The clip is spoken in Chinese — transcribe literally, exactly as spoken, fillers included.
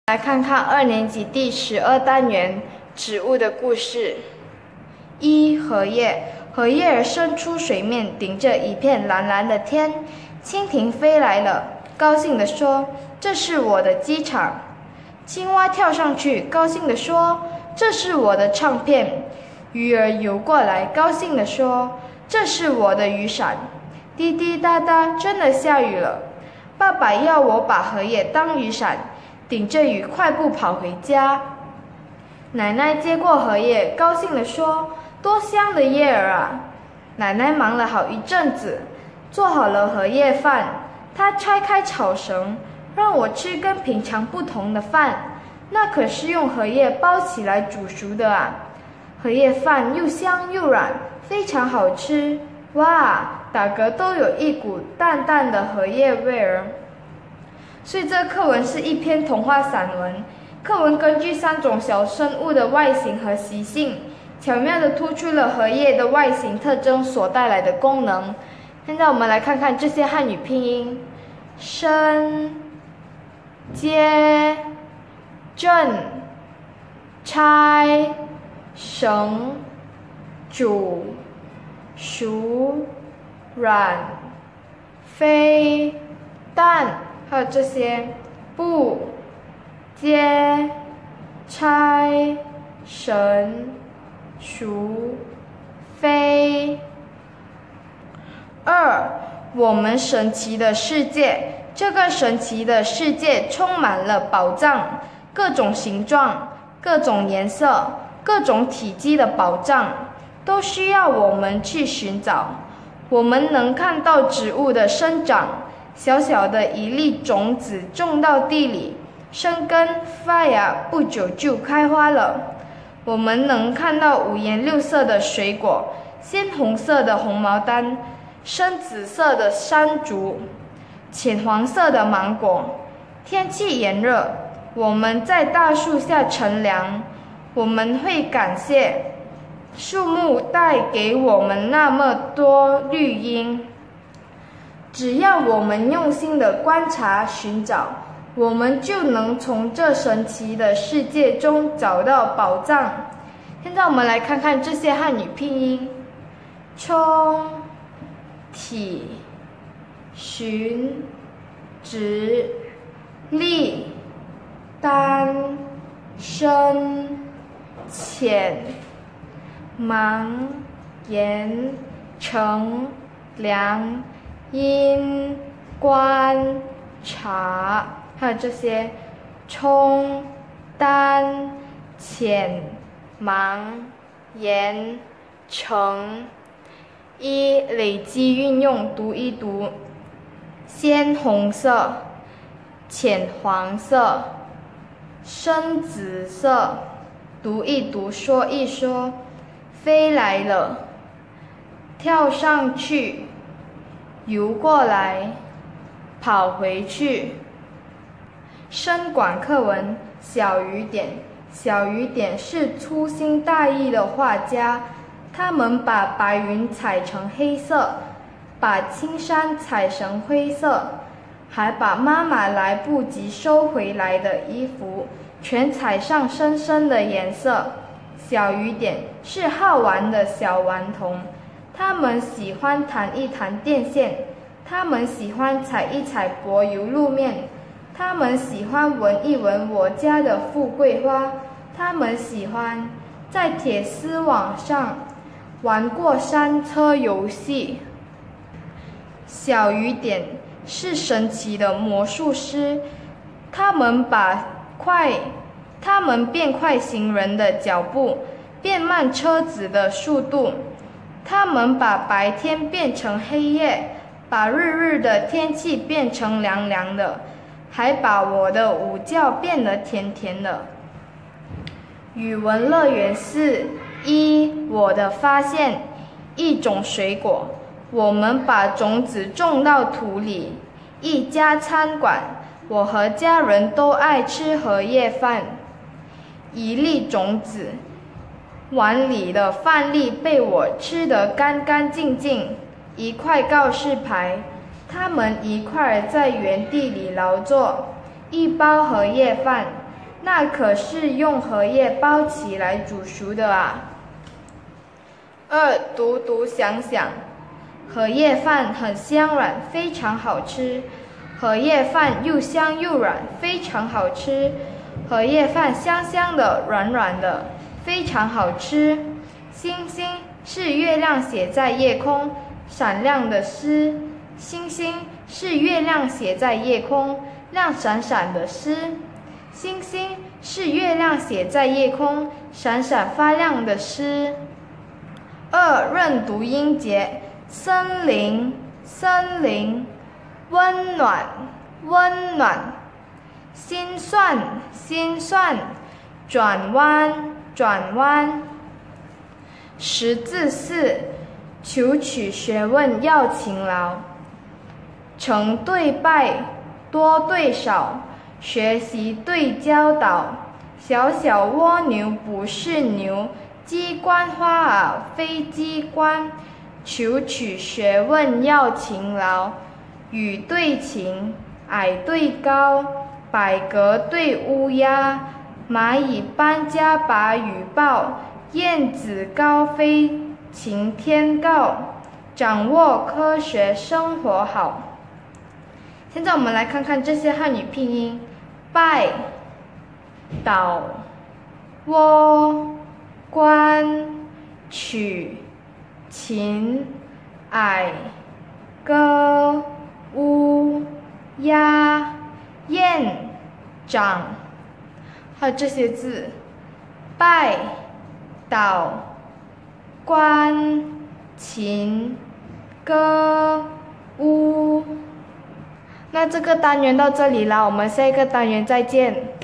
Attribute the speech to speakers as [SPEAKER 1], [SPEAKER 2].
[SPEAKER 1] 来看看二年级第十二单元植物的故事。一、荷叶，荷叶儿伸出水面，顶着一片蓝蓝的天。蜻蜓飞来了，高兴地说：“这是我的机场。”青蛙跳上去，高兴地说：“这是我的唱片。”鱼儿游过来，高兴地说：“这是我的雨伞。”滴滴答答，真的下雨了。爸爸要我把荷叶当雨伞，顶着雨快步跑回家。奶奶接过荷叶，高兴地说：“多香的叶儿啊！”奶奶忙了好一阵子，做好了荷叶饭。她拆开草绳，让我吃跟平常不同的饭，那可是用荷叶包起来煮熟的啊！荷叶饭又香又软，非常好吃。哇，打嗝都有一股淡淡的荷叶味儿。所以这课文是一篇童话散文。课文根据三种小生物的外形和习性，巧妙地突出了荷叶的外形特征所带来的功能。现在我们来看看这些汉语拼音：伸、接、正、拆、绳、煮、熟、软、飞、淡，还有这些不、接、拆、绳、熟、飞。二，我们神奇的世界。这个神奇的世界充满了宝藏，各种形状、各种颜色、各种体积的宝藏，都需要我们去寻找。我们能看到植物的生长，小小的一粒种子种到地里，生根发芽，不久就开花了。我们能看到五颜六色的水果，鲜红色的红毛丹，深紫色的山竹，浅黄色的芒果。天气炎热，我们在大树下乘凉，我们会感谢树木带给我们那么多绿荫。只要我们用心地观察寻找，我们就能从这神奇的世界中找到宝藏。现在我们来看看这些汉语拼音：冲、体、寻、直、立、单、深、浅、芒、延、乘、凉、因、观、察，还有这些冲、单、浅、芒、延、乘。一、累积运用，读一读：鲜红色、浅黄色、深紫色，读一读，说一说。飞来了，跳上去，游过来，跑回去。深广课文：小雨点。小雨点是粗心大意的画家，他们把白云彩成黑色，把青山彩成灰色，还把妈妈来不及收回来的衣服全彩上深深的颜色。小雨点是好玩的小顽童，他们喜欢弹一弹电线，他们喜欢踩一踩柏油路面，他们喜欢闻一闻我家的富贵花，他们喜欢在铁丝网上玩过山车游戏。小雨点是神奇的魔术师，他们把快他们变快行人的脚步，变慢车子的速度。他们把白天变成黑夜，把日日的天气变成凉凉的，还把我的午觉变得甜甜的。语文乐园四：一、我的发现。一种水果，我们把种子种到土里。一家餐馆，我和家人都爱吃荷叶饭。一粒种子，碗里的饭粒被我吃得干干净净。一块告示牌，他们一块在原地里劳作。一包荷叶饭， 那可是用荷叶包起来煮熟的啊。二，独独想想，荷叶饭很香软，非常好吃。荷叶饭又香又软，非常好吃。荷叶饭香香的，软软的，非常好吃。星星是月亮写在夜空，闪亮的诗。星星是月亮写在夜空，亮闪闪的诗。星星是月亮写在夜空，闪闪发亮的诗。二，认读音节，森林，森林，温暖，温暖，心算，心算，转弯，转弯。识字四，求取学问要勤劳。成对败，多对少，学习对教导。小小蜗牛不是牛，鸡冠花儿非鸡冠。求取学问要勤劳。雨对晴，矮对高，百合对乌鸦，蚂蚁搬家把雨报，燕子高飞晴天告。掌握科学生活好。现在我们来看看这些汉语拼音：拜、倒、窝、关、取、禽、矮、歌、乌、鸦、燕、长。还有这些字：拜、倒、关、禽、歌、乌。那这个单元到这里了，我们下一个单元再见。